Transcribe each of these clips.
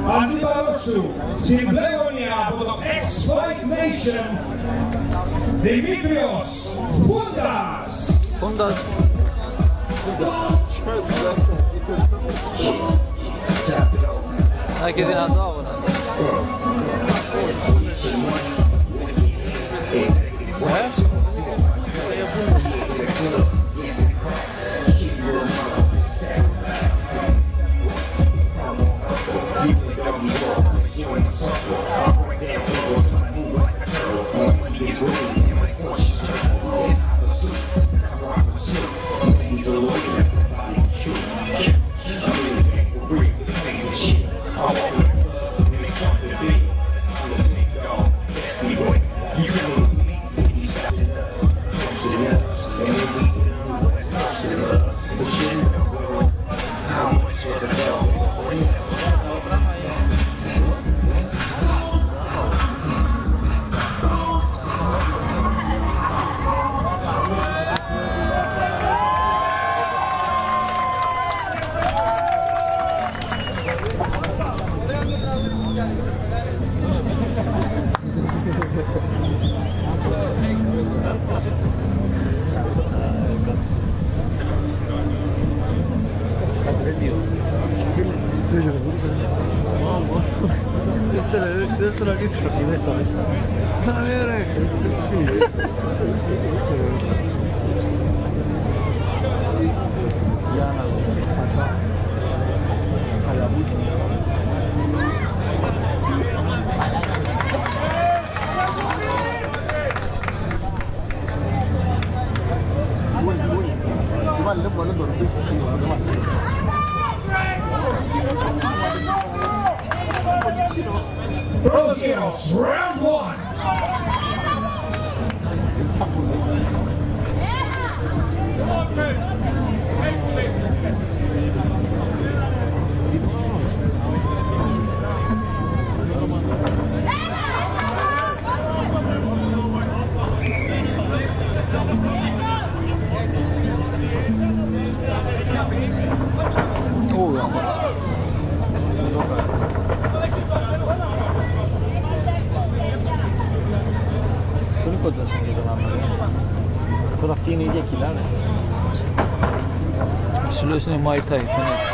αντίπαλος του στην μπλε γωνία από το X-Fight Nation, Δημήτριος Φούντας. Φούντας. Α, και δυνατό αγώνα. Questo era l'inizio di questa ma vero Bros Heroes, round one. Τώρα αυτή είναι η ίδια κιλά, ρε. Ψηλός είναι Muay Thai, φαίνεται.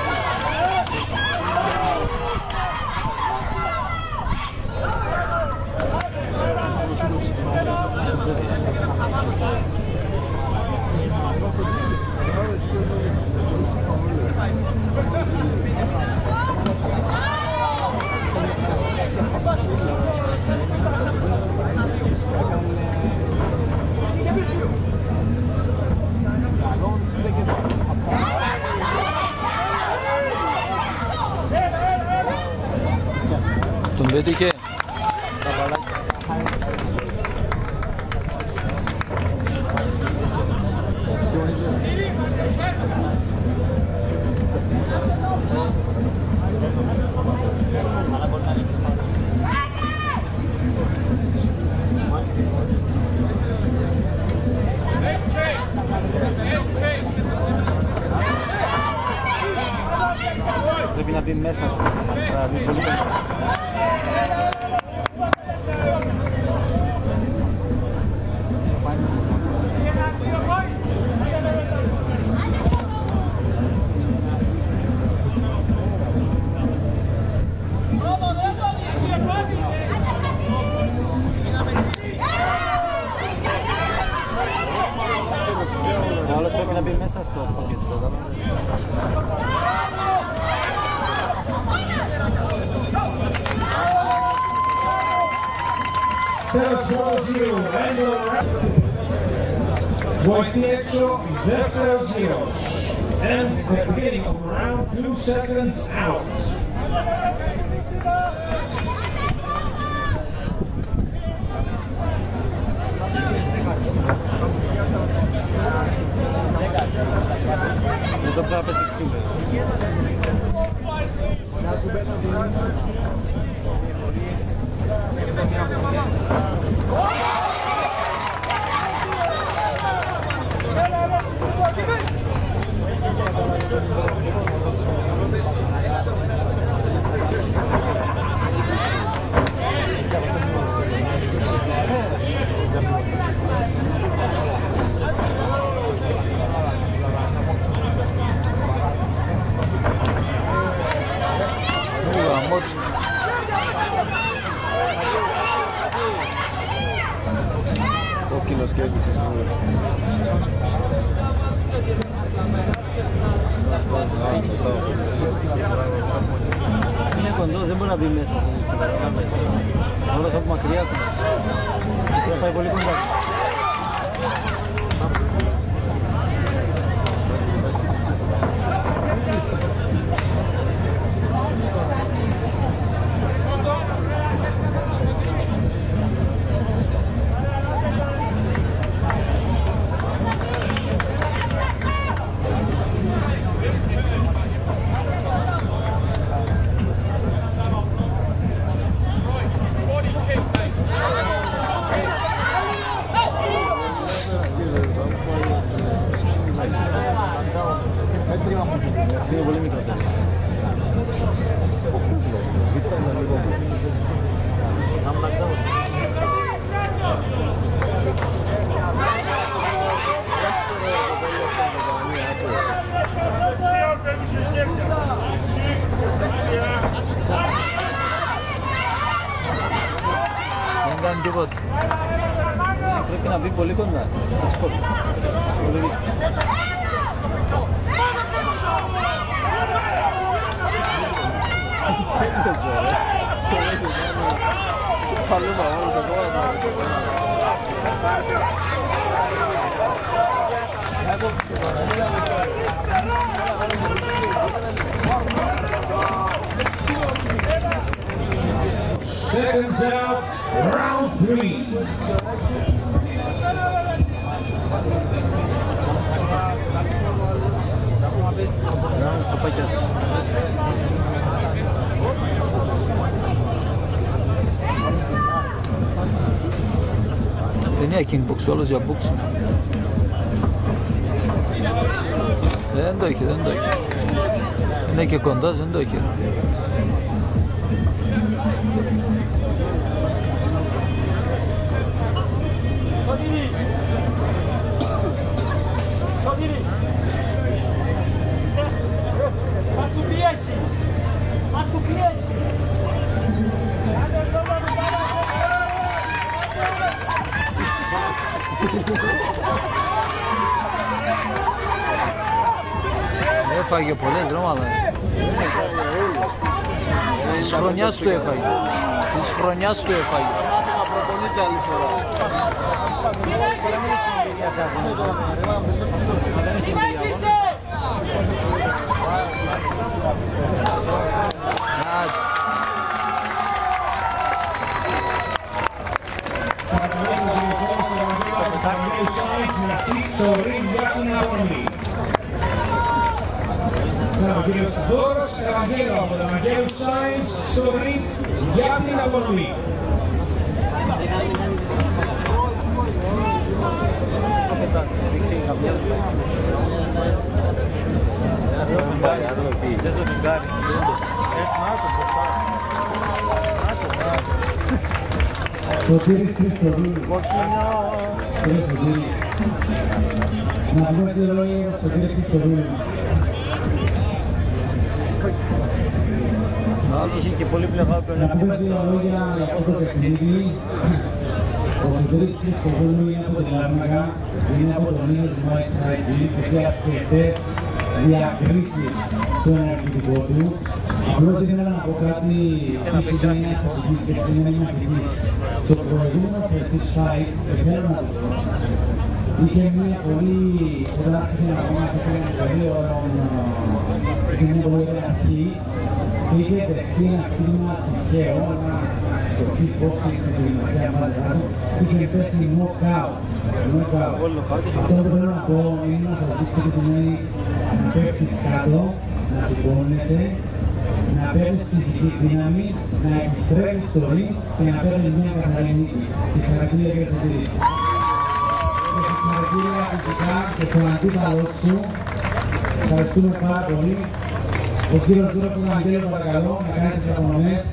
Τον πέτυχε. Πρέπει να μπει μέσα. Όλος πρέπει να μπει μέσα στο πακέτο. Wojciechio δεύτερος γύρος. And the beginning of round 2 seconds out. Εδώ πρέπει να πέσει ξύλο. Είναι κοντός, δεν μπορεί να μπει μέσα. Όλα θα πούμε μακριά του. Θα πάει πολύ κοντά. Είναι πολύ μικρότερο. Δεν κάνει τίποτα. Πρέπει να μπει πολύ κοντά. Πολύ δύσκολο. Paloma, vamos a 2 seconds out, round 3. Δεν είναι kickbox, όλος για box. Δεν το έχει, δεν το έχει. Είναι και κοντάς, δεν το έχει. Έφαγε πολλές δρόμματα. Της χρονιάς του έφαγε. Της χρονιάς του έφαγε. να προπονείται άλλη φορά. Ο κύριος Δώρος Ευαγγέλου από τον Ευαγγέλου Σάινς στο ring για την απονομή. Σωτήρης Χριστοδούλου. Να πούμε δύο λόγια για Σωτήρης Χριστοδούλου. Είχε και πολύ πλεγά που να πούμε δύο λόγια για αυτό το παιχνίδι. Ο Σωτήρης Χριστοδούλου είναι από την Λάρνακα, είναι από τον Νέο Μάικ Χάιτζη που έχει αρκετές διακρίσεις στο ενεργητικό του. Απλώς ήθελα να πω κάτι που σημαίνει αθλητής, έτσι είναι μαχητής. Το προηγούμενο Prestige Fight, θέλω να το πω, είχε μια πολύ, όταν άρχισε να πούμε, είχε μια πολύ ωραία αρχή και είχε δεχτεί ένα κλίμα τυχαίο, στο kickboxing στην κλιματιά μάτια, είχε πέσει knockout. Αυτό που θέλω να πω είναι να σας δείξω τι σημαίνει να πέφτεις κάτω, να σηκώνεσαι, να παίρνεις ψυχική δύναμη, να επιστρέφεις στο ring και να παίρνεις μια καθαρή νίκη. Συγχαρητήρια για το τύρι. Συγχαρητήρια φυσικά και στον αντίπαλό σου. Ευχαριστούμε πάρα πολύ. Ο κύριος Δούρος Ευαγγέλου, παρακαλώ, να κάνει τις απονομές.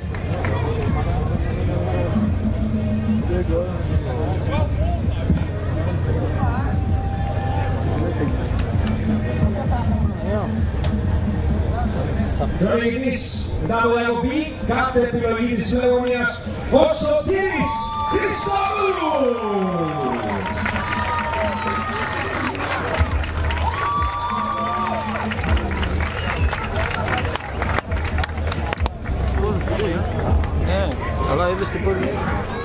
Ο νικητής WLB, κάθε επιλογή της ημερομηνίας, ο Σωτήρης Χριστοδούλου. Ναι, αλλά είδες την πόλη.